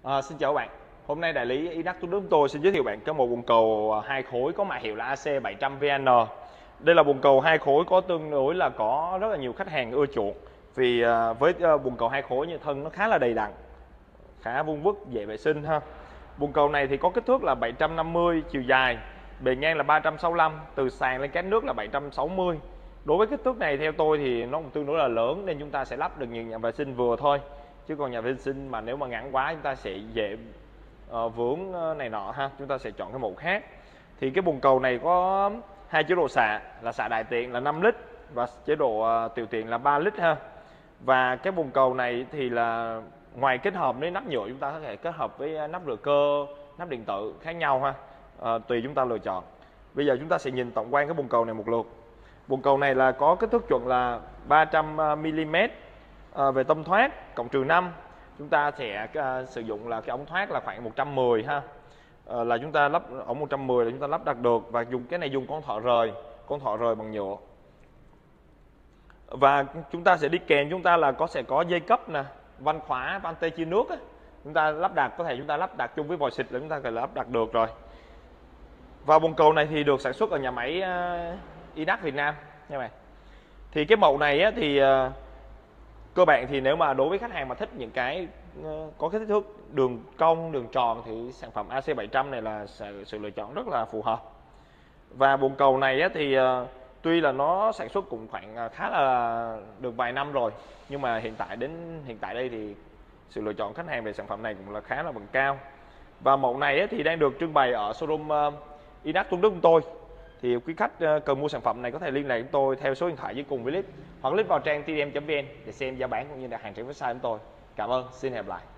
Xin chào các bạn. Hôm nay đại lý Inac Tuấn Đức tôi xin giới thiệu bạn có một bồn cầu hai khối có mã hiệu là AC700VN. Đây là bồn cầu hai khối có tương đối là có rất là nhiều khách hàng ưa chuộng vì với bồn cầu hai khối như thân nó khá là đầy đặn, khá vuông vức, dễ vệ sinh ha. Bồn cầu này thì có kích thước là 750 chiều dài, bề ngang là 365, từ sàn lên cát nước là 760. Đối với kích thước này theo tôi thì nó cũng tương đối là lớn nên chúng ta sẽ lắp được nhiều nhà vệ sinh vừa thôi. Chứ còn nhà vệ sinh mà nếu mà ngắn quá chúng ta sẽ dễ vướng này nọ ha, chúng ta sẽ chọn cái mẫu khác. Thì cái bồn cầu này có hai chế độ xạ, là xạ đại tiện là 5 lít và chế độ tiểu tiện là 3 lít ha. Và cái bồn cầu này thì là ngoài kết hợp với nắp nhựa, chúng ta có thể kết hợp với nắp rửa cơ, nắp điện tử khác nhau ha, tùy chúng ta lựa chọn. Bây giờ chúng ta sẽ nhìn tổng quan cái bồn cầu này một lượt. Bồn cầu này là có kích thước chuẩn là 300mm về tâm thoát cộng trừ 5. Chúng ta sẽ sử dụng là cái ống thoát là khoảng 110 ha, là chúng ta lắp ống 110 là chúng ta lắp đặt được, và dùng cái này dùng con thọ rời bằng nhựa. Và chúng ta sẽ đi kèm chúng ta là sẽ có dây cấp nè, van khóa, van tê chia nước á. Chúng ta lắp đặt có thể chúng ta lắp đặt chung với vòi xịt là chúng ta có thể lắp đặt được rồi. Và bồn cầu này thì được sản xuất ở nhà máy Inac Việt Nam nha bạn. Thì cái mẫu này á, thì cơ bản thì nếu mà đối với khách hàng mà thích những cái có kích thước đường cong, đường tròn thì sản phẩm AC700 này là sự lựa chọn rất là phù hợp. Và bồn cầu này á, thì tuy là nó sản xuất cũng khoảng khá là được vài năm rồi, nhưng mà hiện tại đây thì sự lựa chọn khách hàng về sản phẩm này cũng là khá là vẫn cao. Và mẫu này á, thì đang được trưng bày ở showroom Inac Tuấn Đức của tôi. Thì quý khách cần mua sản phẩm này có thể liên lạc với tôi theo số điện thoại dưới cùng với clip, hoặc click vào trang tdm.vn để xem giá bán cũng như đặt hàng trên website của tôi. Cảm ơn, xin hẹn gặp lại.